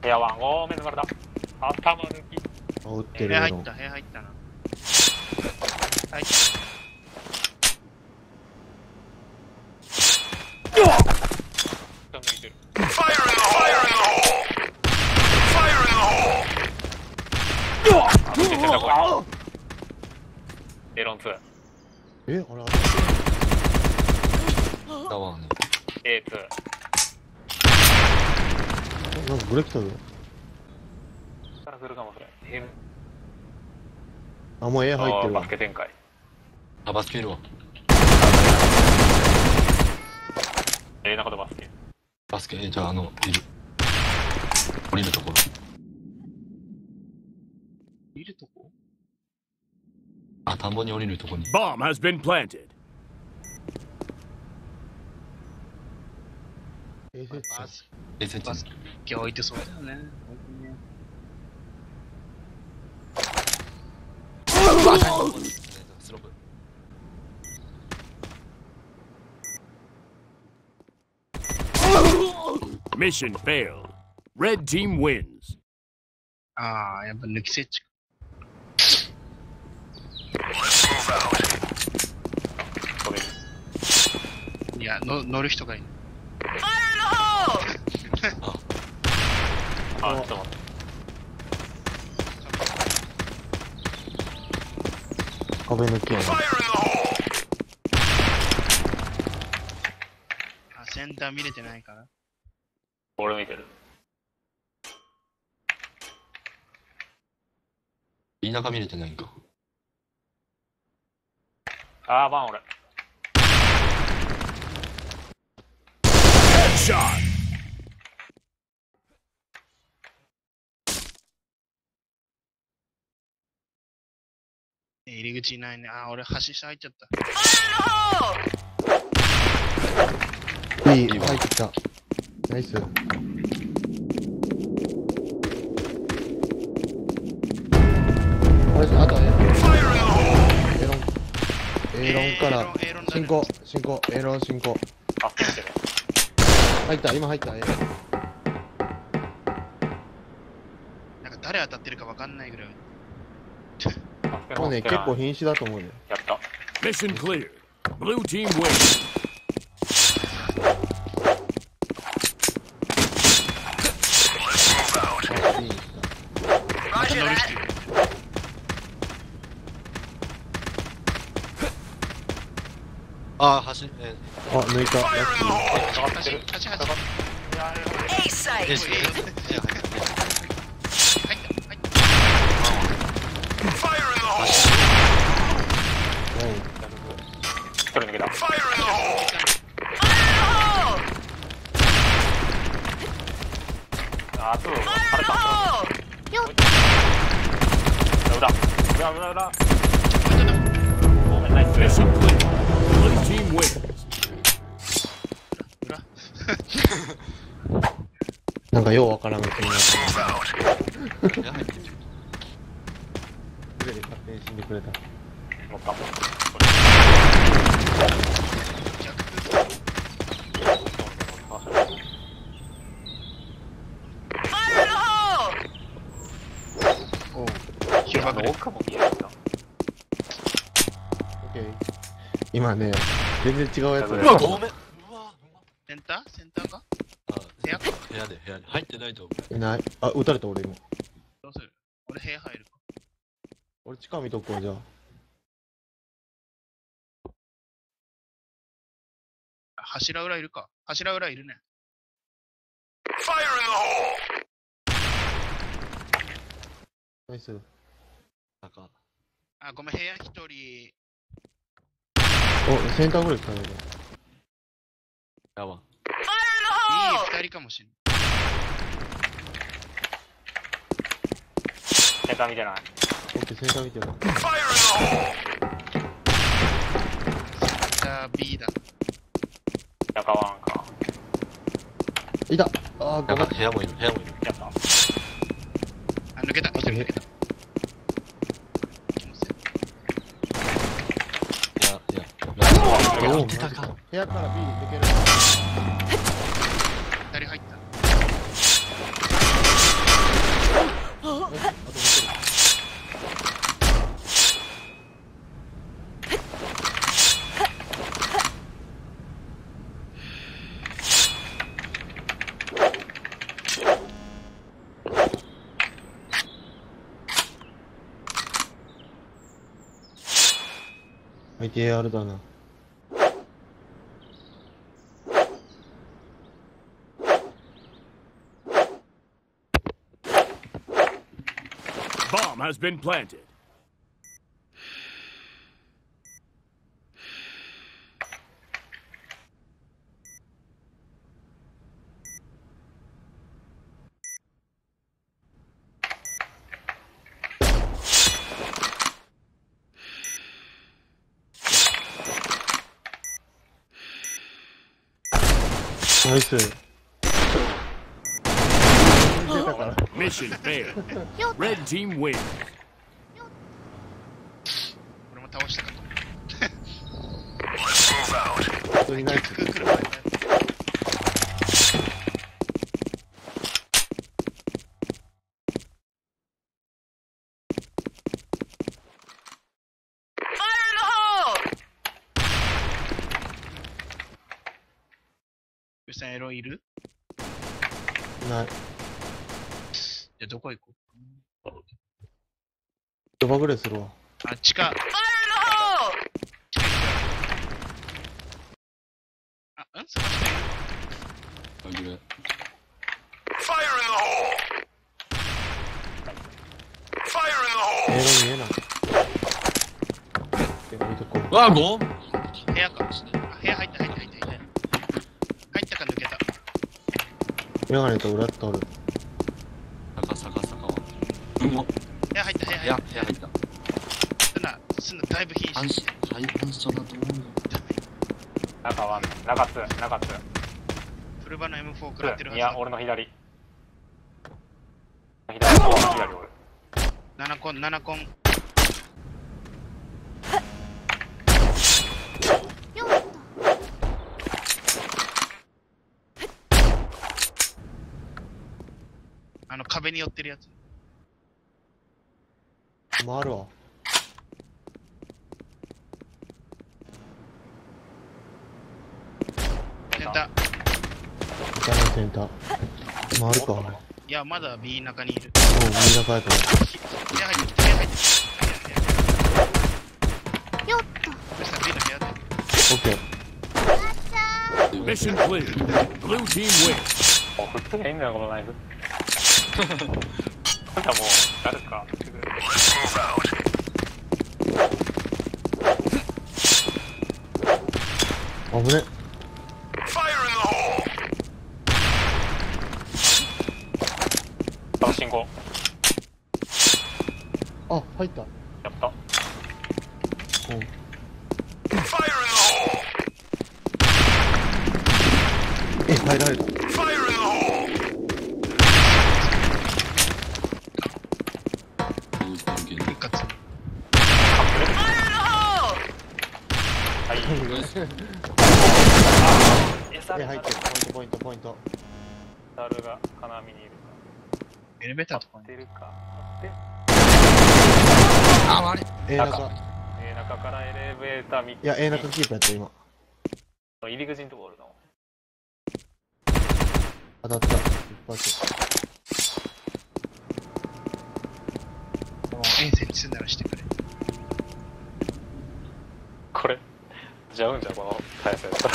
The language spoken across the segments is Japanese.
部屋ワン、おー、目抜かれた。頭抜き。 あ、撃ってる部屋よ。 入った、部屋入ったな。入った。 下抜いてる。あ、抜けてんだ、これ。エロン2。 え、あれ、 だわね。 A2。 なんかブレーキ取る。 から来るかもしれん。 あ、もう A 入ってるわバス。ケ展開。 あ、バスケいるわ。 中でバスケ。 バスケ、じゃあいる。降りるところ。 いるとこあ、田んぼに降りるとこに。 Bomb has been planted. A セットバスえ、設置。 ケ置いてそうだよね。 スロープ。 Mission failed. Red team wins. ああ、やっぱ抜き設置か。 飛べる。 いや、乗る人がいる。 あ、ちょっと待って。 壁抜きやな。 あ、センター見れてないから。 俺見てる。 田舎見れてないんか。 あー、バン俺。 Headshot. 入り口いないね。あ、俺橋下入っちゃった。 B 入ってきた。ナイス。あとはエロンから進行、エロン進行。 バスケ見てる。 入った、今入った。 なんか誰当たってるかわかんないぐらい。 もうね、結構瀕死だと思うね。 やった。 Mission cleared. Blue team wins. また乗る人いる。 あ、走る。 あ、抜いた。ラッキー。 橋入一人抜けた。あ、そう。晴れた。裏。ごめん、ナイス。 Mission clear. Blue team wins. 裏なんかようわからん気になって部屋入ってる。 くれで勝手に死んでくれた。 乗ったもん。 おう広場くれ。 奥も見えるんだ。 オッケー。今ね、全然違うやつうわが。 ごめん。うわ。 センターかあ、 部屋部屋で入ってないと思う。 いない。あ、撃たれた俺今。 どうする俺部屋入るか。 俺地下見とこうじゃあ。 柱裏いるか。柱裏いるね。 ナイス。 なんか、 あ、ごめん、部屋一人。 お、センターぐらい来たね。 やば。 二人かもしんない。 センター見てない。 オッケー、センター見てる。 じゃあ B だ。 中ワンか。 いた。あー、ごめん。 部屋もいる。 やった。 あ、抜けた。一人抜けた。 いや、 おお、 出たか。 部屋から B 抜ける。 二人入った。 相手 AR だな。 Bomb has been planted. ナイス。出たから。 Mission failed. Red team wins. 俺も倒したかと思本当にナイス。 う。来る前だよ。ゆうさんエロいる？ ない。 じゃあどこ行こう？ ドバグレするわ。 あ、地下。あ、探してあげる。 映画見えない。置いとこう。 うわ、ゴン部屋か。あ、部屋入った。入ったか抜けた。 メガネと裏とる。 坂は。うんも。 部屋入った。 部屋入った。 すんな、だいぶ瀕死して。 反射だと思うよ。 中は中津フルバの M4 食らってるはずだ。 いや俺の左左俺 7コン。壁に寄ってるやつ。 回るわ。 センター。 板のセンター。回るか。もういや、まだ B 中にいる。 みんな帰った。 部屋入ってる。よっと。そしたら B の部屋で。 オッケー。 Mission clear. Blue team wins. もう振ってりゃいいんだよこのナイフじゃあもう誰か危ね。 信号あ、入った。 やったうん。入られた。 復活。 はい入ってる。ポイント。 ダルが金網にいるかエレベーターとか出るかあ、あれ A 中。 中からエレベーター見ていや、A 中キープやった今。 入り口のとこおるの当たった。一発。 もう遠征にすんならしてくれ。 これじゃうんじゃこの体勢だったら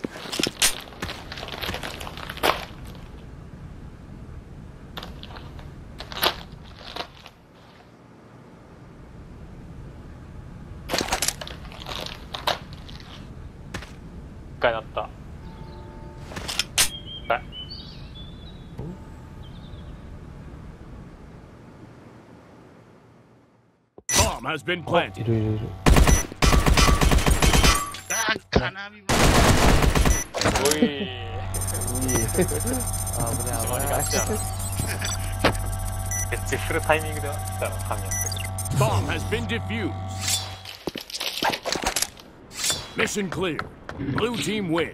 一回なった Bomb has been い planted. る。 あー、金網ばおい危ね決まりがちやな設置するタイミングでは来たら神やったけど Bomb has been defused. Mission clear. Blue team wins.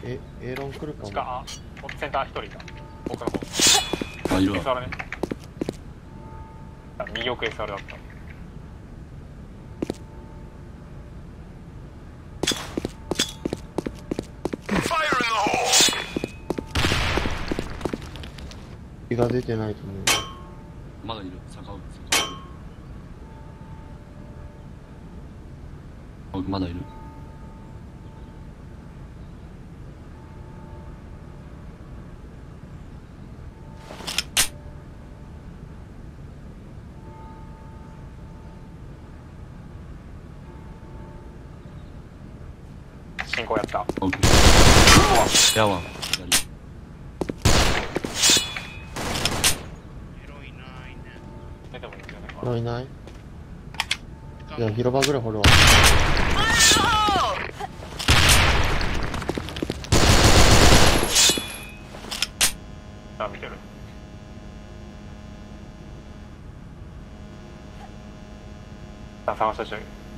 A ロン来るかも。 地下、あ、センター一人いた。奥の方。 あ、いるわ。 SR ね。右奥 SR だった。 気が出てないと思う。 まだいる。坂奥まだいる。 進行やった。 奥。ヤワン。左。 エロいないね。 出てもいいんじゃないかな。 これいない？ 時間いや、広場ぐらい掘るわ。 あ、見てる。あ、探したし。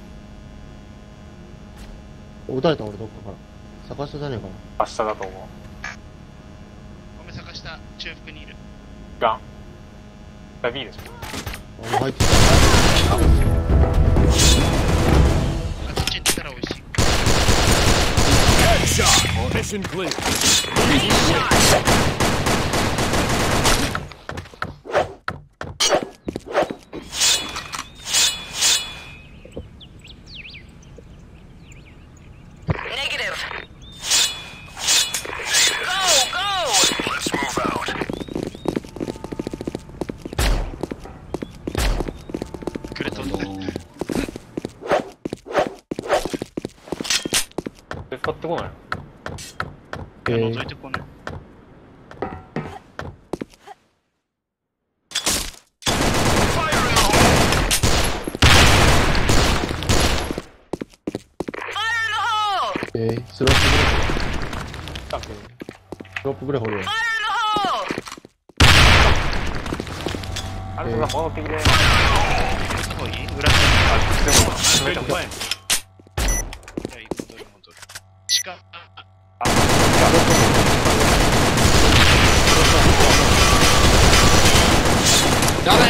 撃たれた俺どっかから。探したじゃねえかな。 明日だと思う。 ごめん、探した。中腹にいる。 ガン。これ B でしょ。 あ、もう入ってきあ、そっちに出たら美味しい。 Headshot. Mission clear. Negative. Go, go! Let's move out. くれとんだ。 使ってこないの？ た。 覗いてこね。 スロップぐらい。 近くに。 スロップぐらい掘るわ。 あれさ、戻ってきて。 こっちの方いい？裏に。 あ、でも、 Been planted. じゃあ、戻る。地下。 あ、 やばい。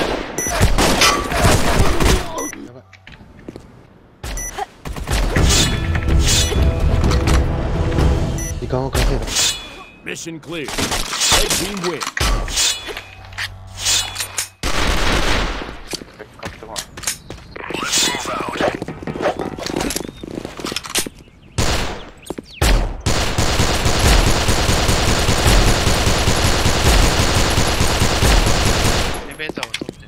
時間を稼いだ。 Mission clear. Red team win. 使ってこない。 エレベーターを取ってる。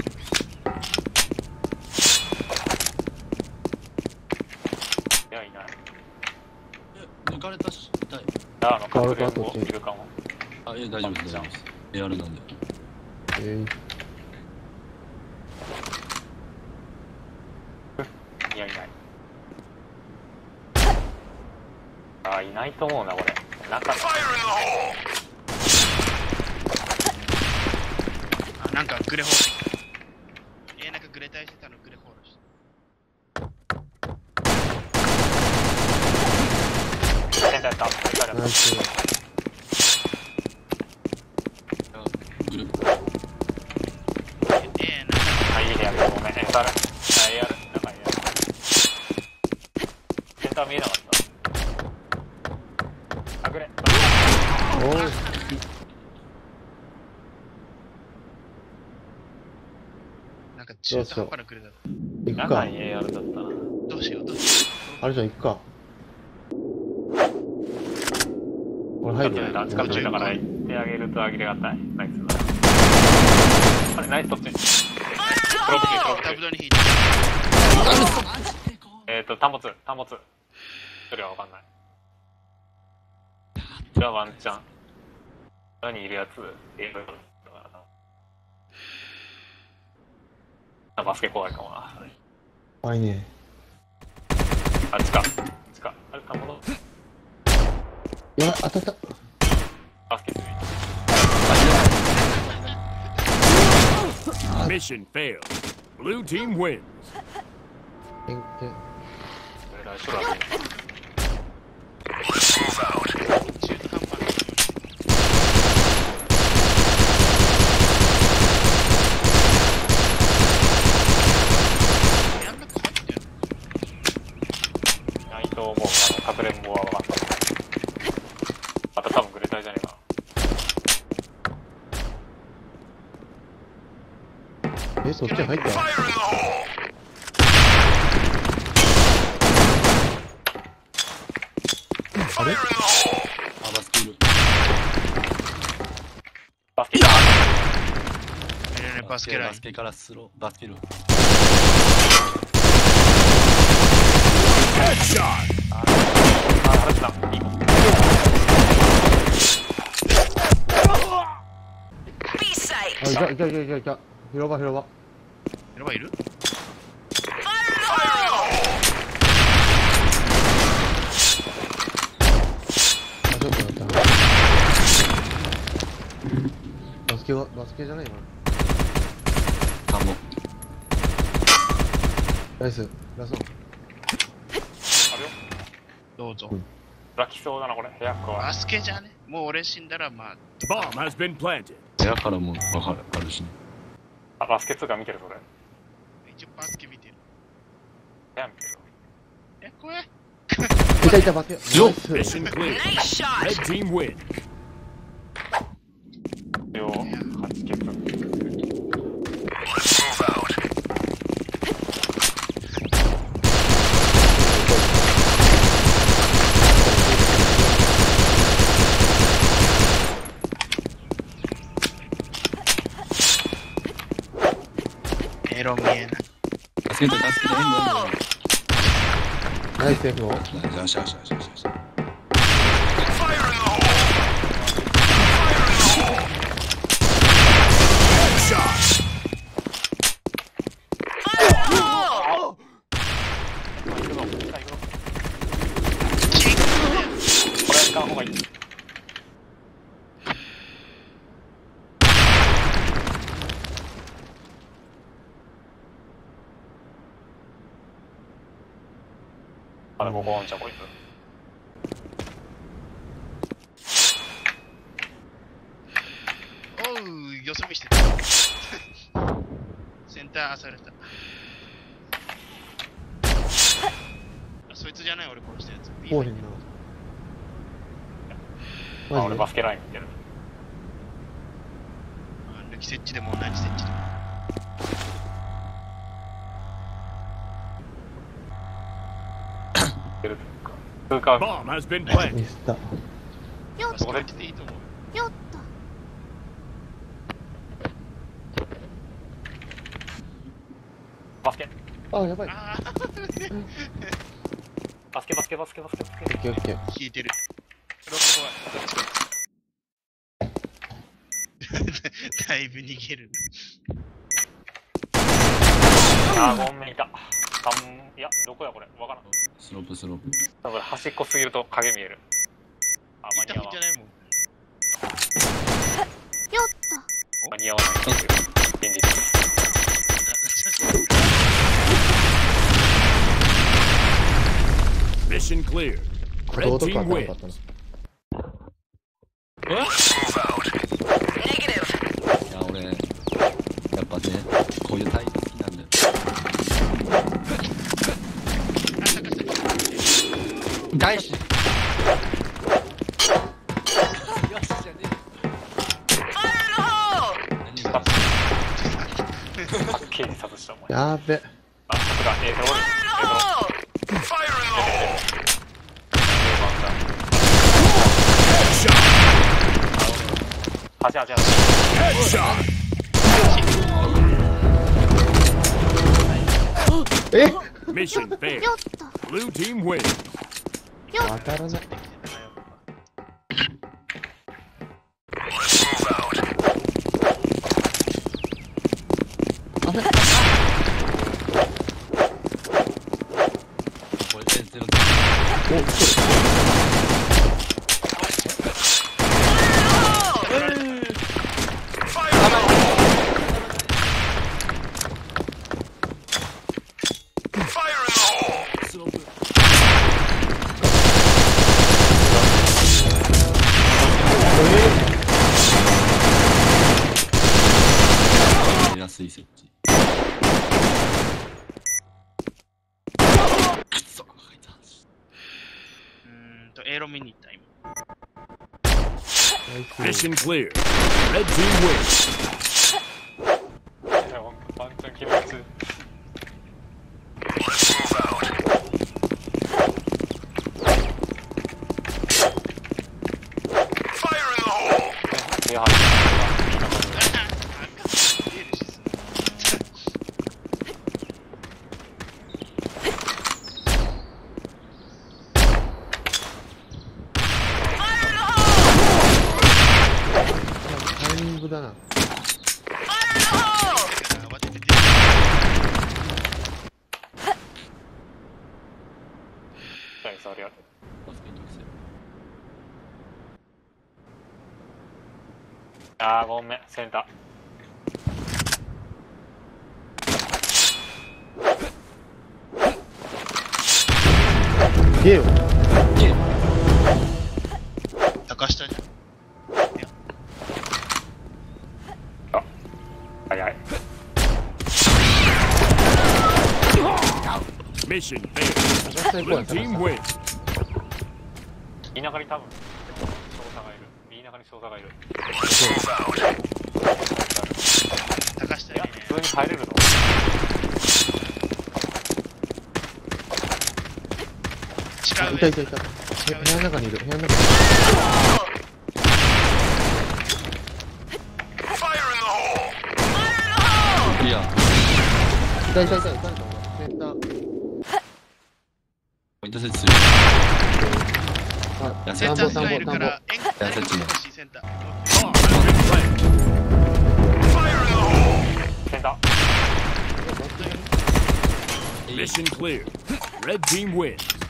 いや、いない。 抜かれたし、痛い。 あ、カツレンもいるかも。 あ、いや、大丈夫です、大丈夫です。エアルなんで。 いや、いない。あ、いないと思うな、これ。中の。 あ、なんかグレホール。なんかグレタイしてたのグレホールして。 センターやった。センターやっナイス。 グループ。 た。あ、いい部屋でごめん。SR。あ、AR。中 AR。センター見えなかった。あぐれ。 おお。 なんか中途半端なグレだ。 行くか。 中に AR だったな。 どうしよう、どうしよあれじゃん行くか。俺入るよ。 近くにいたから行ってあげるとあげれがたい。ナイスだ。あれ、ナイスそっち。プロブキー、プロブう。 キー。 タブドに引いて。 単物。それはわかんない。じゃあワンチャン。裏にいるやつ、だからな。バスケ怖いかもな。 怖いね。 あ、地下。あれ、単物。 やばい、当たった。 バスケついて。 Mission failed. Blue team wins. え、 来週はね。 え、そっち入った Fire in the hole! あれ Fire in the hole! あ、バスキル。 バスケだ。 バスケラインバスケからスロー、バスキル。 Headshot. あれだ。いいもん。 B あ、 site! いたいたいたいたいた。広場広場。 やばいる Fire in the hole! あ、ちょっと待ったな。バスケじゃない今。 田んぼ。 ナイス。ラスト。 あるよ。 どうぞ。 泣きそうだな、これ。部屋か。 バスケじゃねもう俺死んだらまあ、 Bomb has been planted. 部屋からもわかる、あるしね。 あ、バスケ2が見てる、それ。 一応バスケ見てる。 部屋見てる。 え、怖い。 いたいたバスケ。ナイス。 Mission clear. Nice Red shot! team win. よ、8ケツ。 Let's move out. エロ見えない。 バスケット、バスケット、エンド、エンド。 ナイス F の。 よしよしよしよしよし。 Fire in the hole! Headshot. Fire in the hole! 行くぞ、行くぞ。これは行かん方がいい。あ、でもここんちゃこいつ。 おう、よそ見してた。センターされた。あ、そいつじゃない俺殺したやつ。 こうへんな。 あ、 マジで俺バスケライン見てる。 抜き設置でも同じ設置でも。 出る通過。 Bomb has been planted. ミスった。 バスケ入ってていいと思う。 バスケ。 あ、やばい。 あバスケ、バスケ、バスケ、バスケ、バスケ。 オッケーオッケー。 あ、引いてる。ロック怖い。だいぶ逃げる。 あー、ごめんいた。いや、どこやこれ。わからん。 スロープ、スロープ。 多分端っこすぎると影見える。あ、間いたに合わん。 んじゃないもん。 間に合わないっていう現実。 Mission clear. こ Red ととか team なか win. ったな。 Let's move out. Negative. いや、俺、やっぱね、こういうタイプ好きなんだよ。大志 Fire in the hole! 何がパッケージ外したお前。 やべ。 あ、さすが、映像。 Fire in the hole! Fire in the hole! Headshot. 端端端。 Headshot. え Mission failed. Blue team win. 当たらない。 Let's move out. これ全然お、来てる。 Fire in the hole! Fire in the hole! やりやすい設置。くそ、入ったエロ見に行った今。 ナイス。 Mission clear. Red team win. パン上入ってタイミングだな。 ナイスありがとう。あーごめんセンタゲーよ。 高下じゃん。 ー早い Mission 高 failed. 下行こうや、 Red 高 team 下。 wins. いい中に多分少佐がいる。いい中に少佐がいる。いや高下にね。 普通に入れるの。 近上。 いたいたいた。部屋の中にいる、部屋の中にいる。 クリア。 いたいたいたいた。センター。 ポイント設置。 あ、 やセンタースライルからやそっちね欲しいセンター。 Bomb has been planted. センター Mission clear. Red team wins.